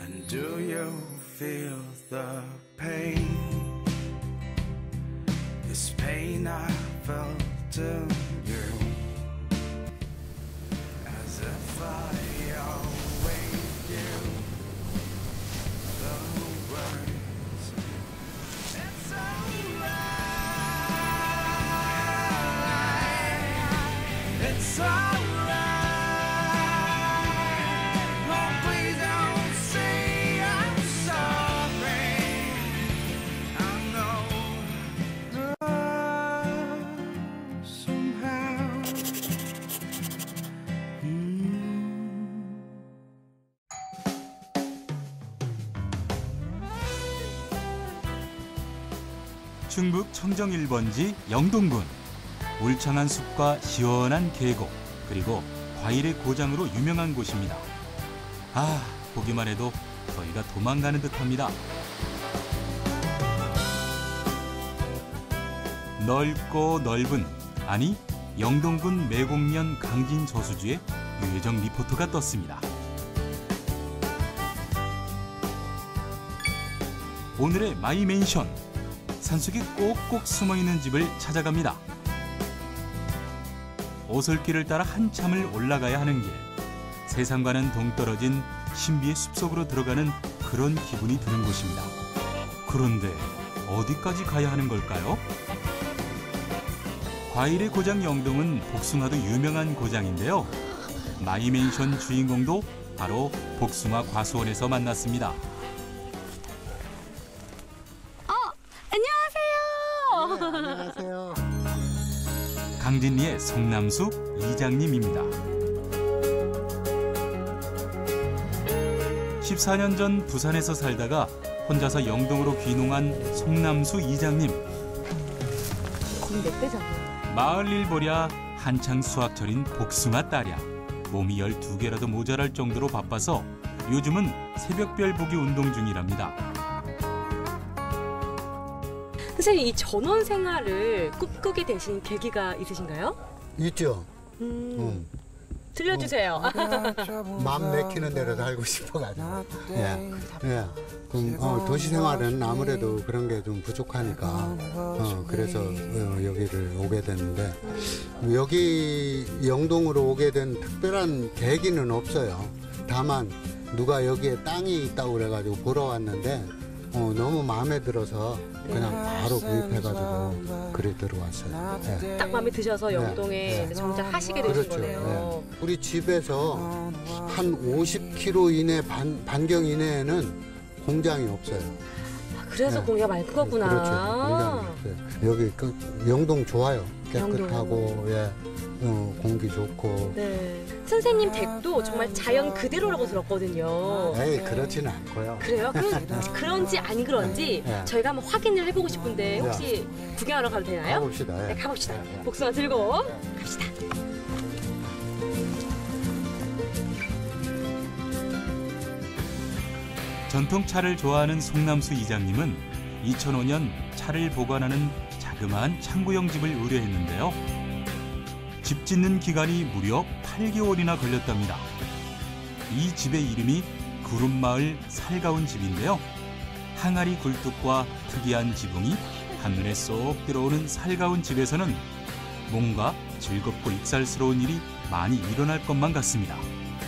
And do you feel the pain? This pain I felt in you, as if I await you. The words, it's alright, it's alright. 충북 청정 1번지 영동군. 울창한 숲과 시원한 계곡, 그리고 과일의 고장으로 유명한 곳입니다. 아, 보기만 해도 저희가 도망가는 듯합니다. 넓고 넓은, 아니 영동군 매곡면 강진 저수지에 유혜정 리포터가 떴습니다. 오늘의 마이 맨션, 산속에 꼭꼭 숨어있는 집을 찾아갑니다. 오솔길을 따라 한참을 올라가야 하는 길. 세상과는 동떨어진 신비의 숲속으로 들어가는 그런 기분이 드는 곳입니다. 그런데 어디까지 가야 하는 걸까요? 과일의 고장 영동은 복숭아도 유명한 고장인데요. 마이맨션 주인공도 바로 복숭아 과수원에서 만났습니다. 안녕하세요. 강진리의 송남수 이장님입니다. 14년 전 부산에서 살다가 혼자서 영동으로 귀농한 송남수 이장님. 지금 몇 대잖아요. 마을 일 보랴 한창 수확철인 복숭아 따랴. 몸이 12개라도 모자랄 정도로 바빠서 요즘은 새벽별 보기 운동 중이랍니다. 선생님, 이 전원 생활을 꿈꾸게 되신 계기가 있으신가요? 있죠. 들려주세요. 마음 내키는 대로 살고 싶어가지고. 예. 도시 생활은 아무래도 그런 게 좀 부족하니까 그래서 여기를 오게 됐는데, 여기 영동으로 오게 된 특별한 계기는 없어요. 다만 누가 여기에 땅이 있다고 그래가지고 보러 왔는데 너무 마음에 들어서 그냥 바로 구입해가지고 그래 들어왔어요. 네. 딱 마음에 드셔서 영동에 정착하시게 되신 그렇죠. 거네요. 네. 우리 집에서 한 50km 이내 반경 이내에는 공장이 없어요. 그래서 공기가 맑은 거구나. 그렇죠. 공장이 없어요. 여기 영동 좋아요. 깨끗하고 공기 좋고. 네. 선생님 댁도 정말 자연 그대로라고 들었거든요. 에이, 그렇지는 않고요. 그래요? 그런지 아닌 그런지 저희가 한번 확인을 해보고 싶은데 혹시 구경하러 가도 되나요? 가봅시다. 네, 가봅시다. 복숭아 들고 갑시다. 전통 차를 좋아하는 송남수 이장님은 2005년 차를 보관하는 자그마한 창고형 집을 의뢰했는데요. 집 짓는 기간이 무려 8개월이나 걸렸답니다. 이 집의 이름이 구름마을 살가운 집인데요. 항아리 굴뚝과 특이한 지붕이 한눈에 쏙 들어오는 살가운 집에서는 뭔가 즐겁고 익살스러운 일이 많이 일어날 것만 같습니다.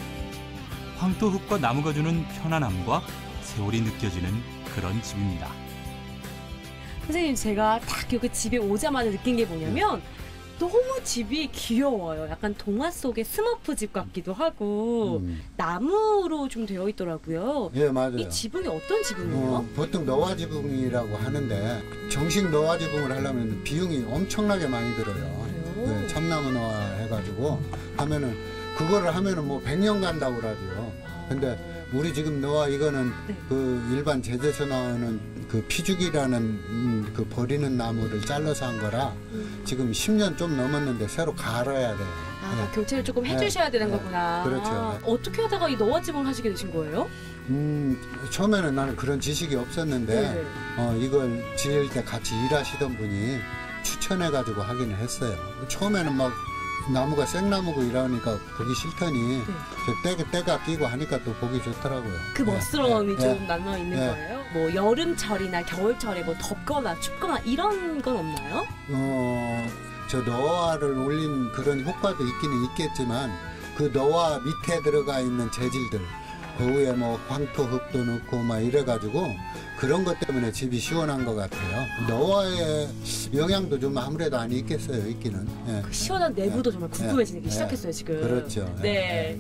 황토흙과 나무가 주는 편안함과 세월이 느껴지는 그런 집입니다. 선생님, 제가 딱 여기 집에 오자마자 느낀 게 뭐냐면 너무 집이 귀여워요. 약간 동화 속의 스머프 집 같기도 하고 나무로 좀 되어 있더라고요. 예, 맞아요. 이 지붕이 어떤 지붕이에요? 보통 노화 지붕이라고 하는데 정식 노화 지붕을 하려면 비용이 엄청나게 많이 들어요. 네, 참나무 노화 해가지고 하면은 그거를 하면은 뭐 100년 간다고 그러죠. 근데 우리 지금 노화 이거는 그 일반 제재에서 나오는 그 피죽이라는 그 버리는 나무를 잘라서 한 거라 지금 10년 좀 넘었는데 새로 갈아야 돼요. 교체를 조금 해주셔야 되는 거구나. 그렇죠. 어떻게 하다가 이 노화 지붕을 하시게 되신 거예요? 처음에는 나는 그런 지식이 없었는데 이걸 지을 때 같이 일하시던 분이 추천해가지고 하기는 했어요. 처음에는 막 나무가 생나무고 이러니까 보기 싫더니 때가 끼고 하니까 또 보기 좋더라고요. 그 멋스러움이 예, 좀 예. 남아 있는 예. 거예요? 뭐 여름철이나 겨울철에 뭐 덥거나 춥거나 이런 건 없나요? 저 너와를 올린 그런 효과도 있기는 있겠지만 그 너와 밑에 들어가 있는 재질들 그 위에 뭐 황토 흙도 넣고 막 이래가지고 그런 것 때문에 집이 시원한 것 같아요. 너와의 영향도 좀 아무래도 안 있겠어요, 있기는. 예. 그 시원한 내부도 정말 궁금해지기 예. 시작했어요, 지금. 그렇죠. 네.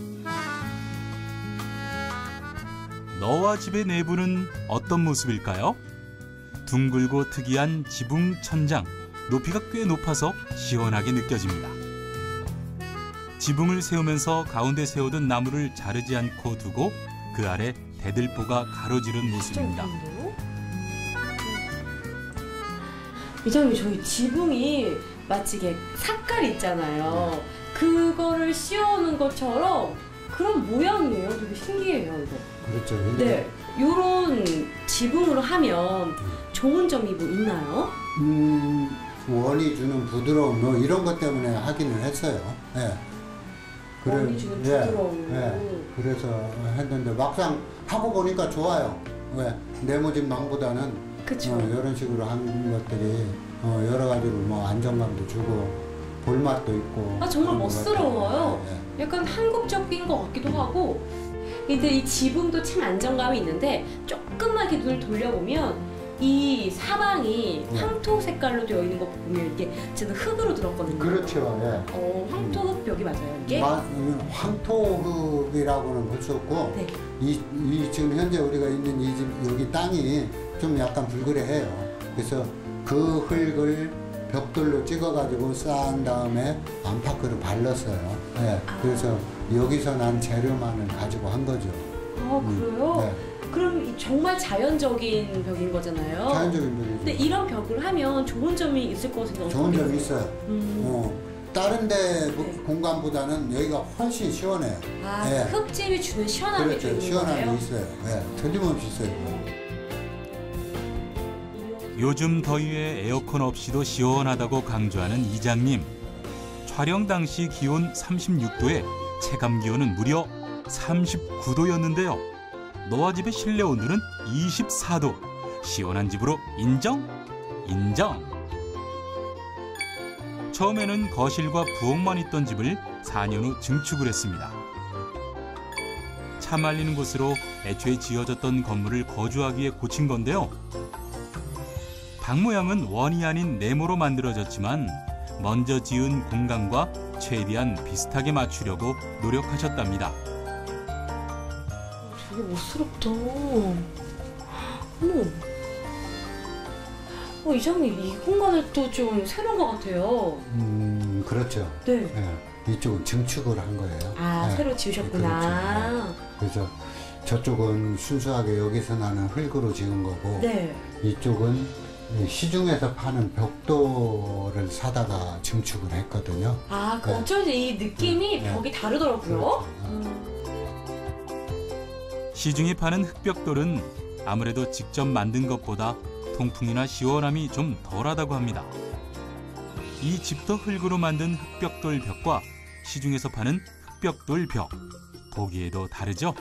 너와 집의 내부는 어떤 모습일까요? 둥글고 특이한 지붕 천장, 높이가 꽤 높아서 시원하게 느껴집니다. 지붕을 세우면서 가운데 세우던 나무를 자르지 않고 두고 그 아래 대들보가 가로지른 모습입니다. 이장님, 저희 지붕이 마치 이게 색깔 있잖아요. 그거를 씌워놓은 것처럼 그런 모양이에요. 되게 신기해요, 이거. 그렇죠. 네. 요런 지붕으로 하면 좋은 점이 뭐 있나요? 원이 주는 부드러움 뭐 이런 것 때문에 하기는 했어요. 예. 원이 주는 부드러움. 그래서 했는데 막상 하고 보니까 좋아요. 왜 네모진 망보다는 그쵸. 이런 식으로 한 것들이 여러 가지로 뭐 안정감도 주고 볼맛도 있고. 아, 정말 그런 것 멋스러워요. 같아요. 약간 한국적인 것 같기도 하고. 근데 이 지붕도 참 안정감이 있는데 조금만 이렇게 눈을 돌려보면 이 사방이 황토 색깔로 되어 있는 거 보면 이게 저는 흙으로 들었거든요. 그렇죠. 예. 황토흙 벽이 맞아요, 이게? 황토흙이라고는 볼 수 없고 네. 이 지금 현재 우리가 있는 이 집 여기 땅이 좀 약간 불그레해요. 그래서 그 흙을 벽돌로 찍어가지고 쌓은 다음에 안팎으로 발랐어요. 예. 그래서 여기서 난 재료만을 가지고 한 거죠. 그래요? 네. 그럼 이 정말 자연적인 벽인 거잖아요. 자연적인 벽이죠. 근데 이런 벽을 하면 좋은 점이 있을 것 같은데 좋은 어떻게 점이 보세요? 있어요. 다른 데 공간보다는 여기가 훨씬 시원해요. 예. 흙집이 주는 시원함이 그렇죠. 있는 시원함이 거예요? 있어요. 예. 틀림없이 있어요. 요즘 더위에 에어컨 없이도 시원하다고 강조하는 이장님. 촬영 당시 기온 36도에 체감 기온은 무려 39도였는데요. 너와 집의 실내 온도는 24도. 시원한 집으로 인정? 인정! 처음에는 거실과 부엌만 있던 집을 4년 후 증축을 했습니다. 차 말리는 곳으로 애초에 지어졌던 건물을 거주하기 위해 고친 건데요. 방 모양은 원이 아닌 네모로 만들어졌지만 먼저 지은 공간과 최대한 비슷하게 맞추려고 노력하셨답니다. 되게 멋스럽다. 어머. 이장님, 이 공간은 또 좀 새로운 것 같아요. 그렇죠. 네. 예. 이쪽은 증축을 한 거예요. 예. 새로 지으셨구나. 그렇죠. 그래서 저쪽은 순수하게 여기서 나는 흙으로 지은 거고 네. 이쪽은 시중에서 파는 벽돌을 사다가 증축을 했거든요. 그 어쩐지 이 느낌이 벽이 다르더라고요. 시중에 파는 흙벽돌은 아무래도 직접 만든 것보다 통풍이나 시원함이 좀 덜하다고 합니다. 이 집도 흙으로 만든 흙벽돌 벽과 시중에서 파는 흙벽돌 벽, 보기에도 다르죠?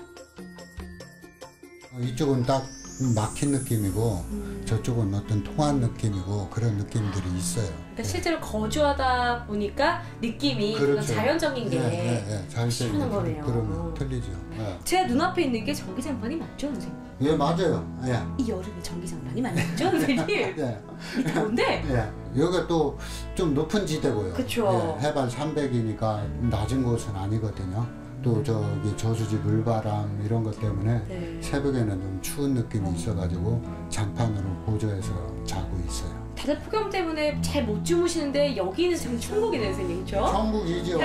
이쪽은 딱 막힌 느낌이고 저쪽은 어떤 통한 느낌이고 그런 느낌들이 있어요. 그러니까 실제로 거주하다 보니까 느낌이 그렇죠. 자연적인 게 시원한 거네요. 그러면 틀리죠. 제 눈앞에 있는 게 전기장판이 맞죠, 선생님? 예, 맞아요. 예. 이 여름에 전기장판이 맞죠, 선생님? 예. 이 더운데? 예. 여기가 또 좀 높은 지대고요. 그쵸. 예, 해발 300이니까 낮은 곳은 아니거든요. 또 저기 저수지 물바람 이런 것 때문에 새벽에는 좀 추운 느낌이 있어가지고 장판으로 보조해서 자고 있어요. 다들 폭염 때문에 잘 못 주무시는데 여기는 지금 천국이네요, 선생님, 그렇죠? 천국이죠.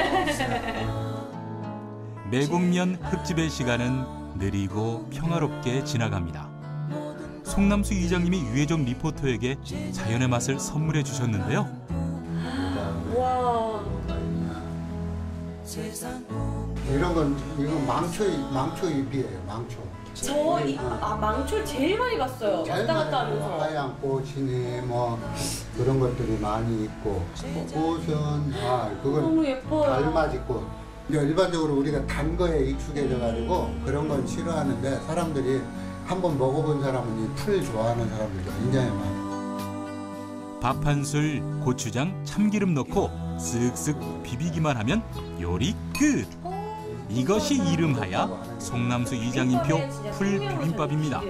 매국면 흙집의 시간은 느리고 평화롭게 지나갑니다. 송남수 이장님이 유혜정 리포터에게 자연의 맛을 선물해 주셨는데요. 와. 이런 건 이건 망초 잎이에요. 망초. 망초를 제일 많이 봤어요. 왔다 갔다 하면서. 하얀 꽃이니 뭐 그런 것들이 많이 있고 꽃은 그건 너무 예뻐요. 달맞이꽃. 일반적으로 우리가 단 거에 익숙해져가지고 그런 건 싫어하는데 사람들이 한번 먹어본 사람은 이 풀 좋아하는 사람들이 굉장히 많아요. 밥 한 술, 고추장, 참기름 넣고 쓱쓱 비비기만 하면 요리 끝! 이것이 이름하야 송남수 이장님표 풀 비빔밥입니다.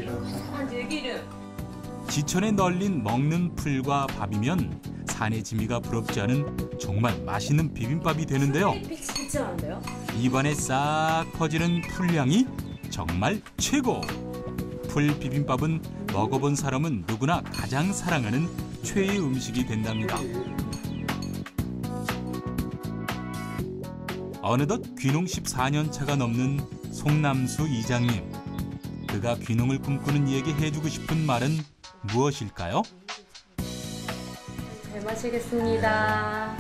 지천에 널린 먹는 풀과 밥이면 산의 지미가 부럽지 않은 정말 맛있는 비빔밥이 되는데요. 진짜 많은데요? 입안에 싹 퍼지는 풀향이 정말 최고! 풀 비빔밥은 먹어본 사람은 누구나 가장 사랑하는 최애 음식이 된답니다. 어느덧 귀농 14년 차가 넘는 송남수 이장님. 그가 귀농을 꿈꾸는 이에게 해주고 싶은 말은 무엇일까요? 잘 마시겠습니다.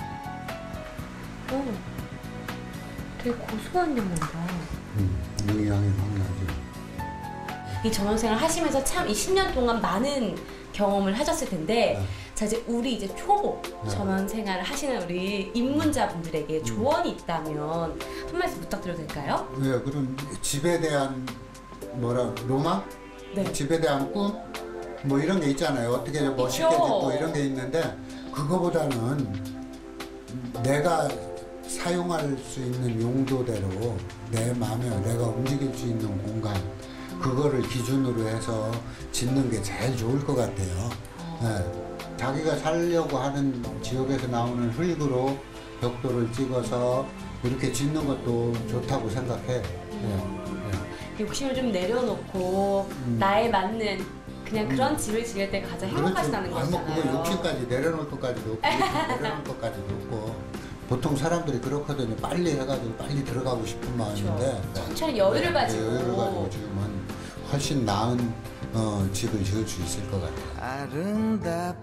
되게 고소한 향 난다. 이 향이 확 나죠. 이 전원생활 하시면서 참 이 10년 동안 많은 경험을 하셨을 텐데 자 이제 우리 이제 초보 전원생활을 하시는 우리 입문자분들에게 조언이 있다면 한 말씀 부탁드려도 될까요? 네, 그런 집에 대한 로망? 네. 집에 대한 꿈? 뭐 이런 게 있잖아요. 어떻게 멋있게 짓고 이런 게 있는데 그거보다는 내가 사용할 수 있는 용도대로 내 마음에 내가 움직일 수 있는 공간 그거를 기준으로 해서 짓는 게 제일 좋을 것 같아요. 네. 자기가 살려고 하는 지역에서 나오는 흙으로 벽돌을 찍어서 이렇게 짓는 것도 좋다고 생각해. 욕심을 좀 내려놓고 나에 맞는 그냥 그런 집을 지을 때가 가장 행복하시다는 거잖아요. 그거 욕심까지 내려놓을 것까지도 없고 내려놓을 것까지도 없고 보통 사람들이 그렇거든요. 빨리 해가지고 빨리 들어가고 싶은 마음인데 천천히 여유를 가지고 여유를 가지고 지금은 훨씬 나은 집을 지을 수 있을 것 같아요.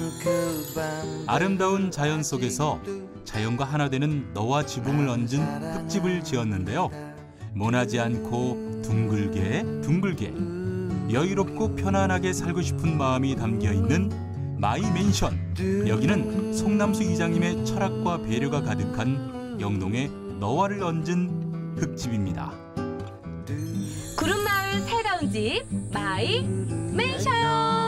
아름다운 자연 속에서 자연과 하나 되는 너와 지붕을 얹은 흙집을 지었는데요. 모나지 않고 둥글게 여유롭고 편안하게 살고 싶은 마음이 담겨있는 마이맨션. 여기는 송남수 이장님의 철학과 배려가 가득한 영동의 너와를 얹은 흙집입니다. 구름마을 새로운 집 마이맨션.